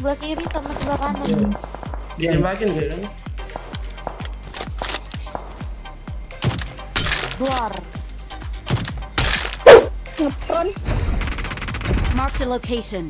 sebelah kiri sama sebelah kanan. Dia makin gitu. Luar. Ngepron. Mark the location.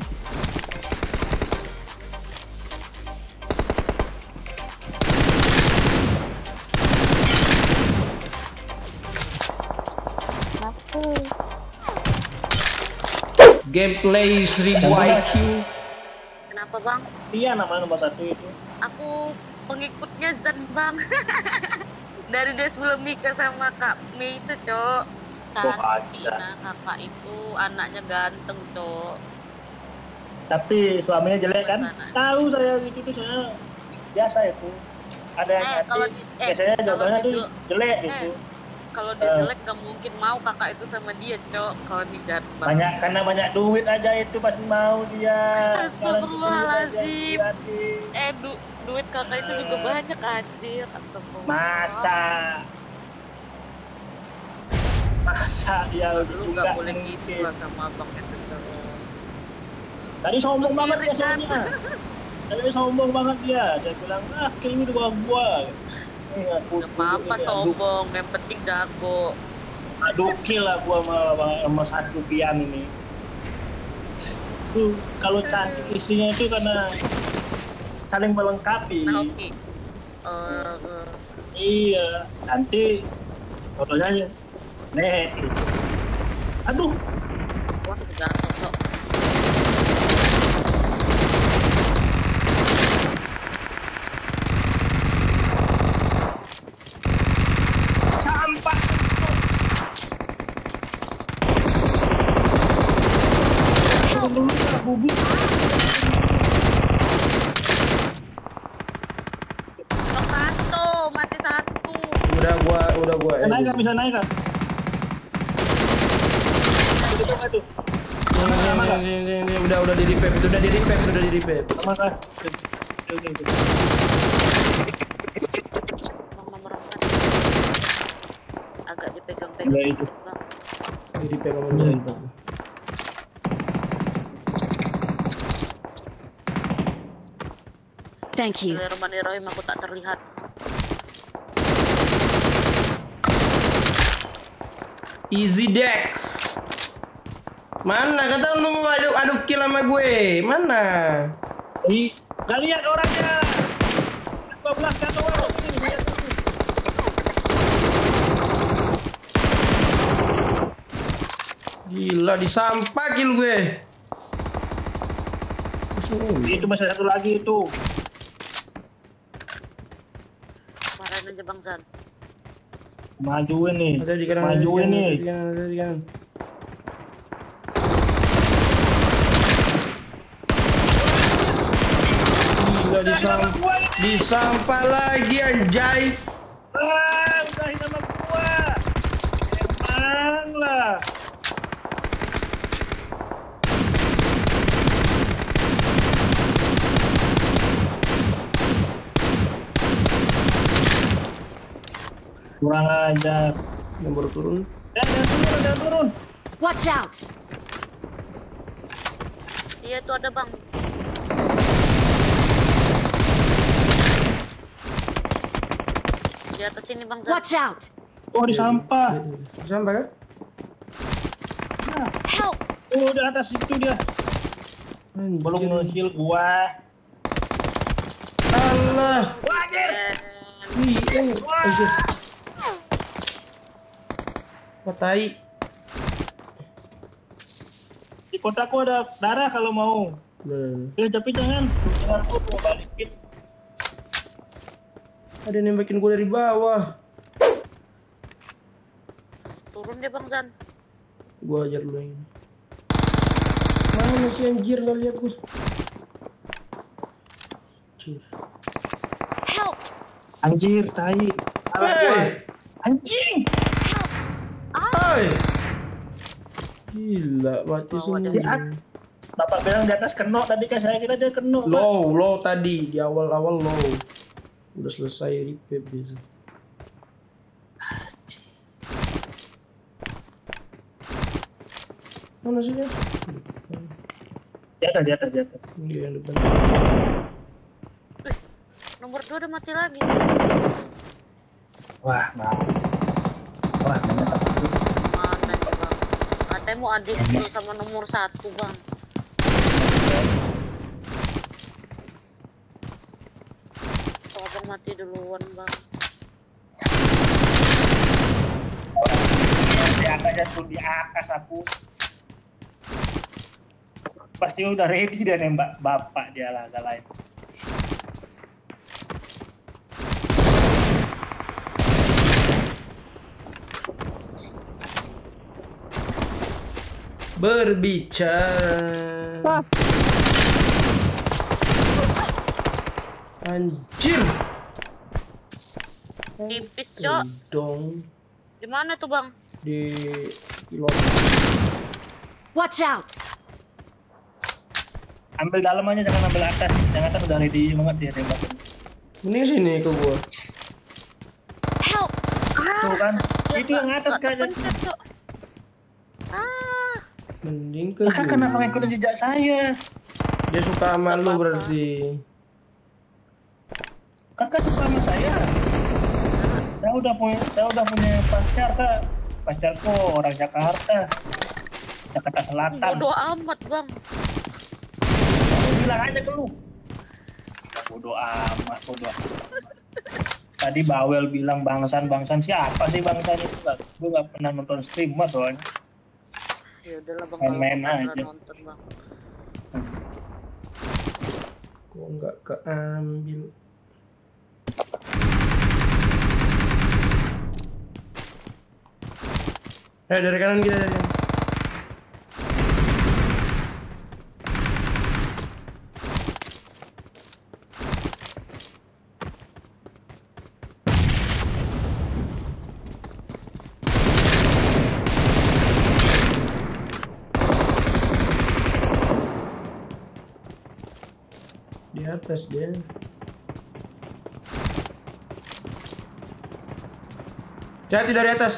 Gameplay 1000 IQ. Kenapa bang? Iya nama nomor 1 itu. Aku pengikutnya dan bang. Dari dia sebelum nikah sama Kak Mei itu cok. Nah kakak itu anaknya ganteng cok. Tapi suaminya jelek kan? Tahu saya gitu tuh, saya biasa itu. Ada yang biasanya jawabannya tuh jelek gitu. Kalau dia jelek gak mungkin mau kakak itu sama dia cok. Kalau di Jatbang karena banyak duit aja itu pasti mau dia. Astagfirullahaladzim. Duit kakak itu juga banyak anjir. Astagfirullah. Masa dia lu gak boleh gitu lah sama abang itu cok. Tadi sombong banget dia soalnya. Tadi sombong banget dia. Dia bilang kill ini dua gua. Gak apa-apa sombong, yang penting jago. Aduh kill lah gua sama satu pian ini. Tuh kalau cantik istrinya itu karena saling melengkapi. Nah oke. Iya, nanti fotonya nih. Aduh. Wah jatuh cok. Mati satu. Udah gua. Bisa naik kan? Ini udah di repair, udah di repair. Sama kah? Nomor 4. Agak dipegang-pegang itu. bang. Di repair nomor. Thank you. Bismillahirrahmanirrahim, aku tak terlihat. Easy deck. Mana kata lu mau adu kill sama gue? Mana? Gak lihat orangnya. 12 kan orang. Gila disampah kill gue. Itu masih satu lagi itu. Marahin aja Bang Zan. Majuin nih. Ada di kanan. Majuin nih. Ada di kanan. Gila disampah lagi anjay. Udahin sama gua. Emang lah. Kurang ajar. Yang baru turun. Jangan turun. Watch out. Iya tuh ada Bang. Di atas sini Bang Zan. Watch out. Oh di sampah. Di sampah kan? Help. Oh di atas itu dia. Belum nge-heal gua. Allah. Wajir. Anjir. Patai. Di kotaku ada darah kalau mau. Tapi jangan aku mau balikin. Ada yang nembakin gue dari bawah. Turun deh Bang Zan. Gue ajar dulu yang ini. Mana masih anjir, gak lihat gue. Help. Anjir, tai. Hey. Anjing. Hai. Gila, mati semua. Bapak bilang di atas kena tadi kan, saya kira dia kena. Low tadi di awal-awal low. Udah selesai repair bisa. Mana sih dia? Di atas. Dia yang depan. Nomor 2 udah mati lagi. Wah, mana satu. Mana nih bang? Katanya mau adik dulu sama nomor 1 bang. Kok abang mati duluan bang? Di atas aku. Pasti udah ready dia nembak bapak dia lah agak lain. Berbicara. Anjir. Tipis cok. Dong. Di mana tuh bang? Di pilot. Watch out! Ambil dalam aja, jangan ambil atas. Yang atas udah ready banget dia nembak. Mending sini ke gua. Help! Tuh kan, itu yang atas kan. Pencet cok. Mending ke Kakak kenapa ngikutin jejak saya? Dia suka sama lu apa-apa. berarti. Kakak suka sama saya. Saya udah punya pacar kak. Pacarku orang Jakarta Selatan. Bodoh amat bang. Aku bilang aja ke lu. Bodoh amat. Tadi Bawel bilang bangsan siapa sih bangsan itu? Gue nggak pernah nonton streamer soalnya. Ya udahlah bang, Main-main kalau aja. nonton bang. Kok nggak keambil? Dari kanan kita dari kanan. Di atas dia. Hati dari atas.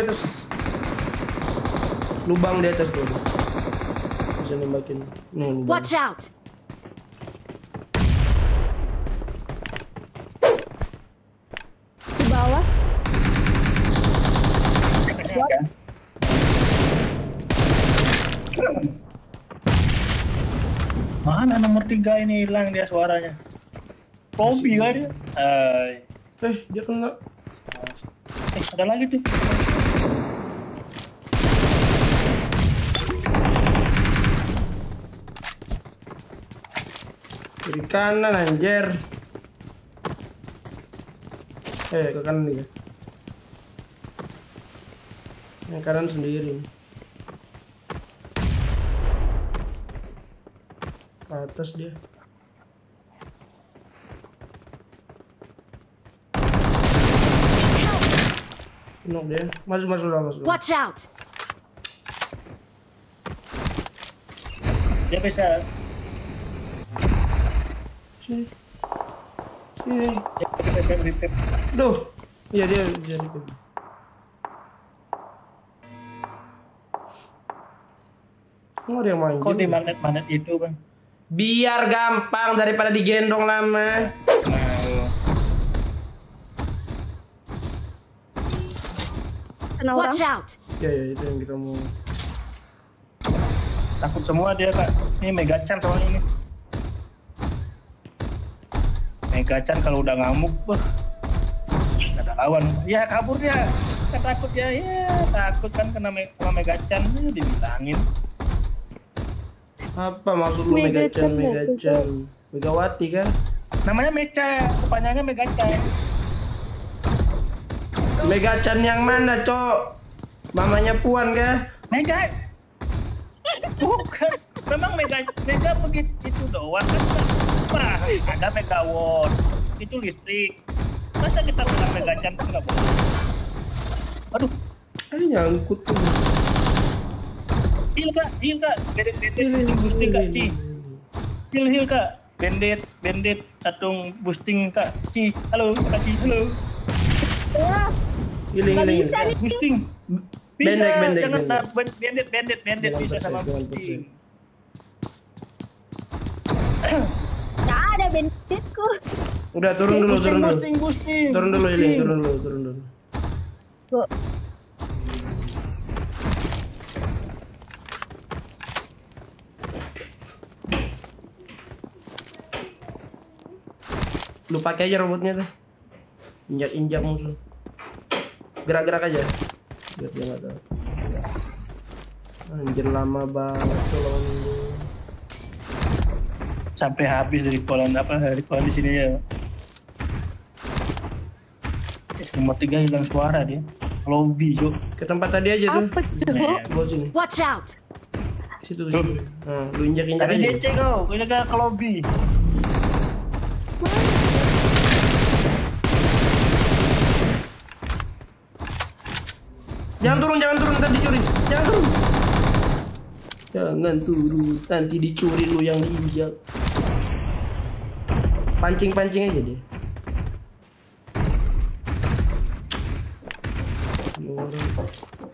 Lubang di atas tuh. Bisa nembakin. Nih lubang. Watch out! Di bawah. Kan? Mana nomor 3 ini hilang dia suaranya? Kopi kan dia? Dia kena. Ada lagi tuh. Kiri kanan anjir. Ke kanan nih. Yang kanan sendiri. Ke atas dia. Nok dia. Masuk. Watch out! Dia bisa. Sini. Dia bisa repair. Duh. Iya dia itu. Nggak ada yang main. Kok di magnet itu bang? Biar gampang daripada digendong lama. Kena orang. Watch out! Ya itu yang kita mau. Takut semua dia kak. Ini Megachan soalnya ini. Megachan kalau udah ngamuk, ada lawan. Ya kabur dia. Takut ya. Takut kan kena Megachan. Dibilangin. Apa maksud lu Megachan? Megawati kan? Namanya Mecha. Kepanjangannya Megachan. Megachan yang mana, Cok? Mamanya Puan kah? Mega. Bukan. Memang Mega begitu itu doang kan. Wah, ada megawatt. Itu listrik. Masa kita bilang Megachan kan nggak boleh? Aduh, Nyangkut tuh. heal kak. Bandit boosting kak, Ci. Heal kak. Bandit satu boosting kak, Ci. Halo, kak Ci. Halo. Healing. Boosting. Bisa, Bandit. jangan bandit bisa sama Jangan boosting. Nggak ada bensinku. Udah turun dulu. Boosting. Turun dulu ini, turun dulu. Kok Lu pakai aja robotnya tuh. Injak musuh. Gerak-gerak aja. Biar dia nggak tahu. Anjir lama banget tuh lawan ini. Sampai habis dari kolan di sini ya. Nomor 3 hilang suara dia. Lobby, Cuk. Ke tempat tadi aja tuh. apa Cuk? Bawa sini. Watch out! Ke situ. Nah, lu injak Tadi aja. DC kau, ke lobby. Jangan turun, nanti dicuri. Jangan turun, nanti dicuri lu yang diinjak. Pancing aja dia. Ini orang.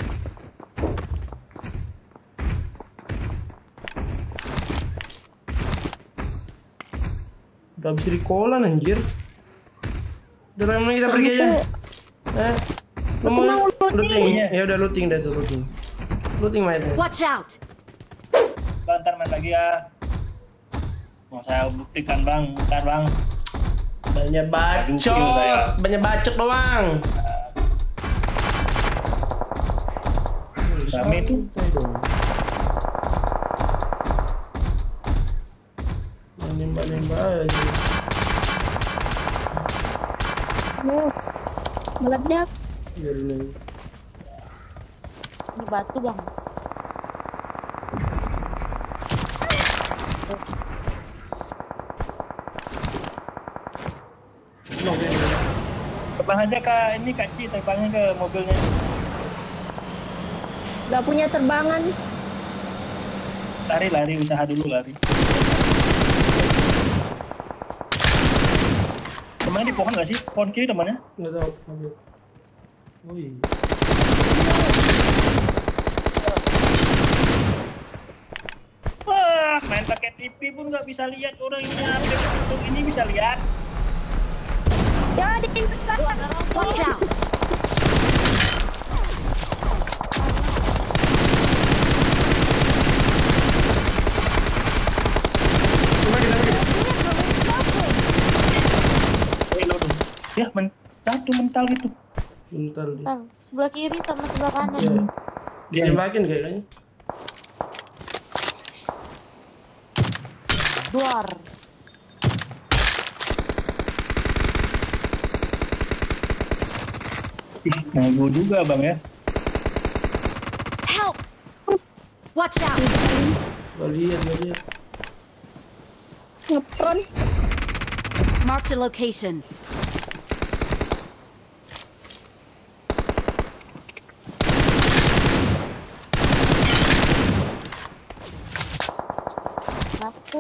Udah habis recallan anjir. Udah lama kita pergi aja. Lu mau looting? Ya udah looting dah tuh looting. Looting mainnya. Watch out! Bentar main lagi ya. Mau saya buktikan bang, bentar bang. Banyak bacot doang. Kami tuh nembak aja. Meledak. Biarin aja. Ini batu bang. terbang aja ke ini Kak Ci, terbangnya ke mobilnya. Gak punya terbangan. Lari, usaha dulu lari. Temannya di pohon nggak sih? Pohon kiri temannya? Nggak tahu. Oh iya. Wah, main pakai TV pun nggak bisa lihat orang ini update untuk ini bisa lihat. Ya, di belakang. Watch out! Ya, satu mental gitu. Bentar dia. Sebelah kiri sama sebelah kanan. Iya. Dia tembakin kayaknya. Duar. Ih, nego juga bang ya. Help! Watch out! Gak lihat. Ngepron. Mark the location. Satu.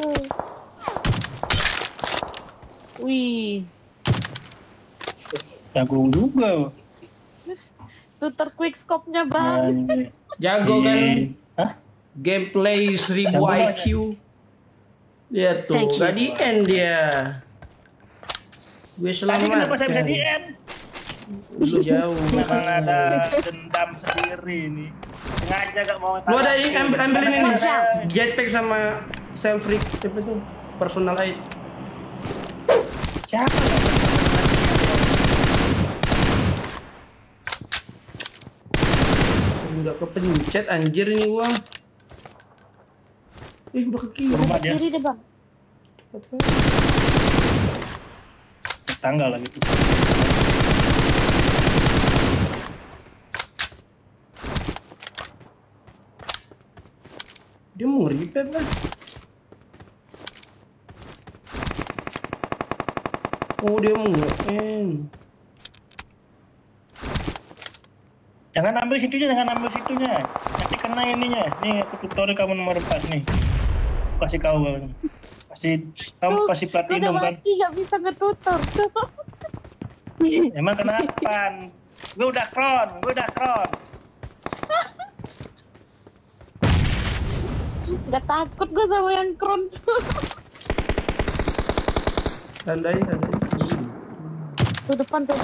Wih, Jago juga. tutor quickscope-nya bang. Anjir. Jago kan? Hah? Gameplay 1000 Jago banget. IQ. Lihat tuh, Thank you. gak di end dia. Gue Tadi kenapa saya bisa selamatkan. di end? Lu jauh. Memang ada dendam sendiri nih. Sengaja gak mau. Lu ada ini ambilin ini. Watch out. Jetpack sama self rig apa tuh? Personal aid. Siapa? Enggak kepencet anjir ini gua. Udah ke kiri. Rumah dia. Kiri deh bang. Tangga lagi tuh. Dia mau nge-repair kan? Oh dia mau nge-end. Jangan ambil situnya. Nanti kena ininya. Nih aku tutorial kamu nomor 4 nih. Kasih kau kamu. Kamu kasih platinum Udah kan? mati gak bisa ngetutor. Emang kenapa? Gue udah kron. Gak takut gue sama yang kron. Tandai. Tuh depan tuh.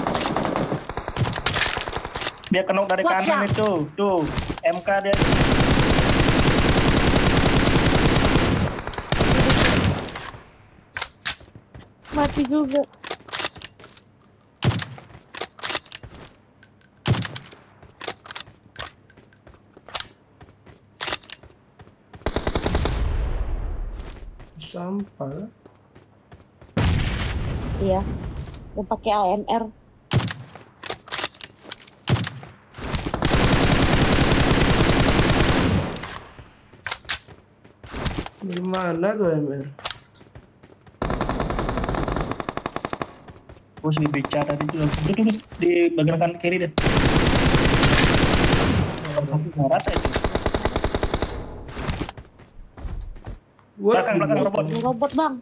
Dia kenok dari Watch kanan out. itu. Tuh, MK dia. Mati juga. Sampah. Iya. Yang pakai AMR. Di mana tuh MR? Terus di beca tadi tuh. Tuh, di bagian kanan kiri deh. Nggak rata itu. Belakang robot. Ini robot bang.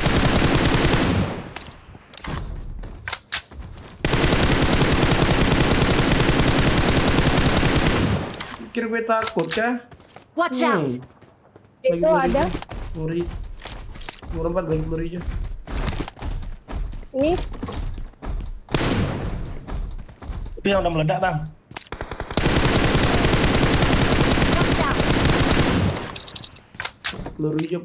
Pikir gue takut kah? Watch out! Bagi Itu ada. Muri. Nomor 4 bagi peluru hijau. Ini Itu yang udah meledak bang. Watch out! Peluru hijau.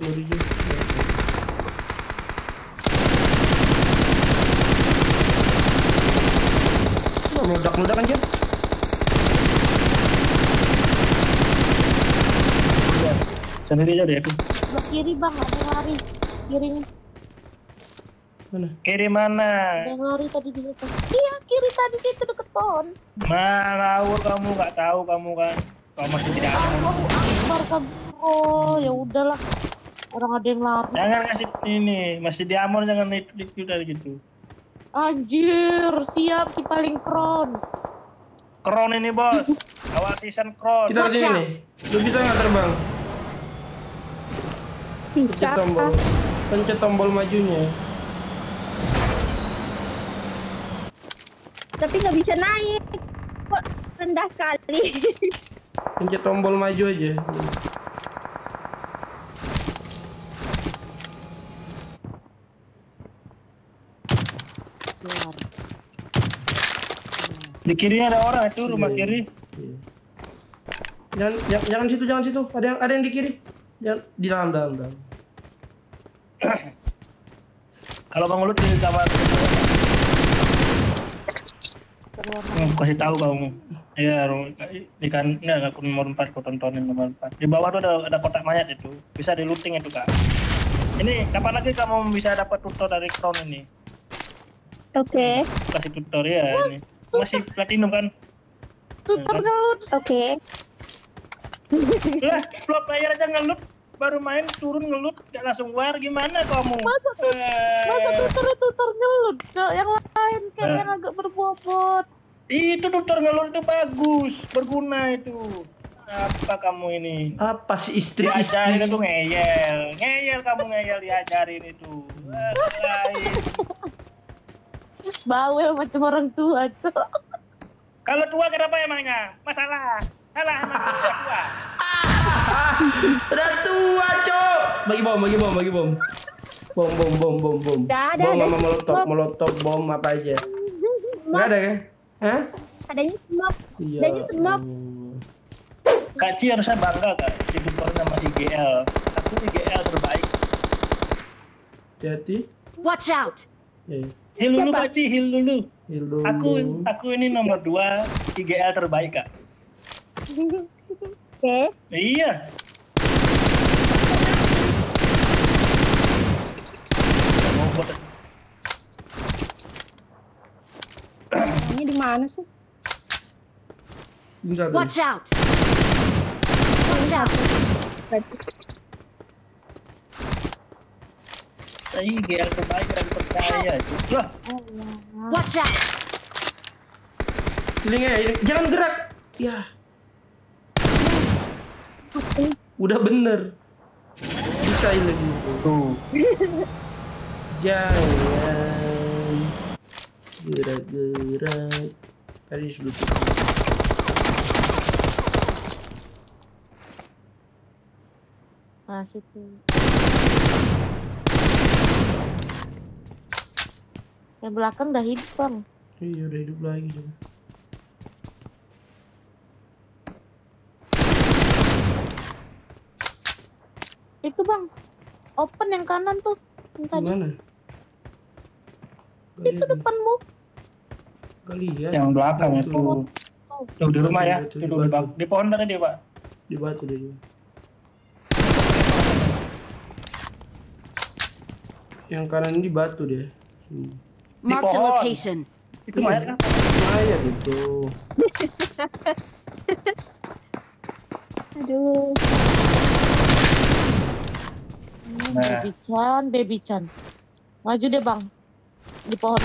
Nah, meledak anjir. Sendiri aja deh itu. sebelah kiri bang, ada yang lari. Kiri, Mana? Kiri mana? ada yang lari tadi di situ. Iya, kiri tadi situ deket pohon. Mana kamu nggak tahu kamu kan? Kamu masih tidak ada. Allahu Akbar kamu. Oh, ya udahlah. Orang ada yang lari. Jangan kasih ini, masih di amon jangan itu dari gitu. Anjir, siap si paling kron. Kron ini bos, awal season kron. Kita Watch kesini out. nih. Lu bisa nggak terbang? Bisa. Pencet tombol majunya. Tapi nggak bisa naik. Kok rendah sekali. Pencet tombol maju aja. Keluar. Di kirinya ada orang itu rumah kiri. Iya. Jangan situ. Ada yang di kiri. Jangan di dalam. Kalau Bang Ulut di kamar. Kasih tahu kamu. Iya, ikan ini aku nomor 4 aku tontonin nomor 4. Di bawah tuh ada kotak mayat itu. Bisa di looting itu, Kak. Ini kapan lagi kamu bisa dapat tutor dari Crown ini? Oke. Kasih tutor ya ini. Masih platinum kan? Tutor ngelut. Oke. Lah, pro player aja ngelut baru main turun ngelut gak langsung war gimana kamu? Masa tutor ngelut, Cok. Yang lain kayak yang agak berbobot. Itu tutor ngelut itu bagus, berguna itu. Apa kamu ini? Apa sih Diajarin istri? itu ngeyel kamu ngeyel diajarin itu. Lain. Bawel macam orang tua, Cok. Kalau tua kenapa emangnya? Masalah. Salah emang tua. Udah tua, Cok. Bagi bom. Bom. Ada, Bom ada. sama molotov, bom apa aja. Enggak ada kan? Hah? Adanya semap. Iya. Adanya semap. Kak Ci harusnya bangga Kak. Dibentuk sama IGL. Aku IGL terbaik. Hati. Watch out! Ya. Heal dulu Kak Ci, heal dulu. Hildo. Aku ini nomor 2 IGL terbaik Kak. Oke. Iya. Ini di mana sih? Ini satu. Watch out! Watch out! IGL terbaik dan percaya. Loh, Watch out! Hilingnya, jangan gerak. Ya. Udah bener. Bisa lagi. tuh. Jangan gerak. Tadi sudah. Ah, situ. Yang belakang udah hidup bang. Iya udah hidup lagi dia. Itu bang, open yang kanan tuh. Yang tadi. Gimana? Itu depanmu. Gak lihat. Yang belakang itu. Tuh di rumah ya. Di Tuh batu. di pohon tadi dia pak. Di batu dia juga. Yang kanan di batu dia. Marked a pohon. location. Itu mayat kan? Mayat itu. Aduh. Nah. Baby Chan. Maju deh bang. Di pohon.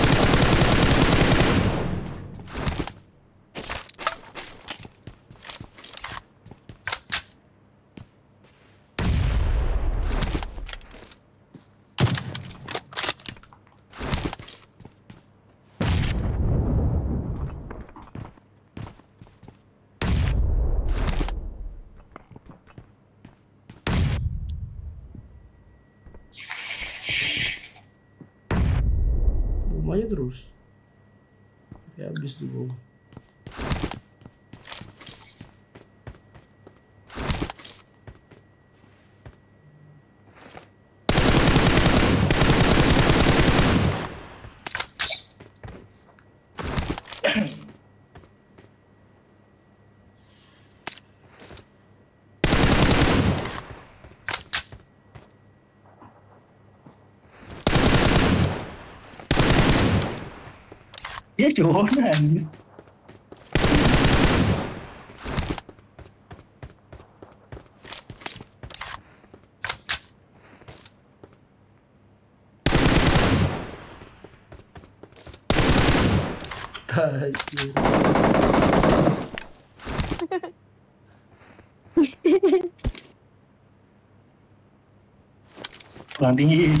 Bom aja terus. Ya habis tuh bom. Dia zona anjir. Tai. Kurang tinggi.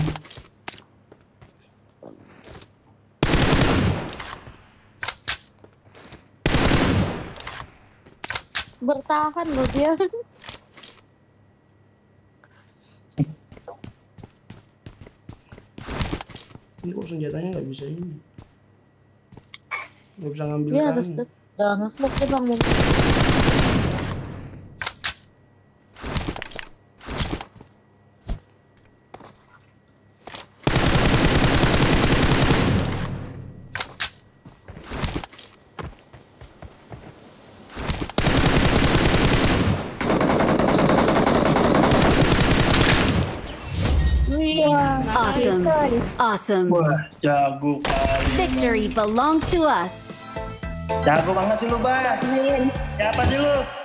Bertahan loh dia. Ini kok senjatanya nggak bisa ini. Nggak bisa ngambil Dia kanan. harus nge-smoke deh bang. Awesome. Awesome. Wah, jago kali. Victory belongs to us. Jago banget sih lu, Bang. Siapa sih lu?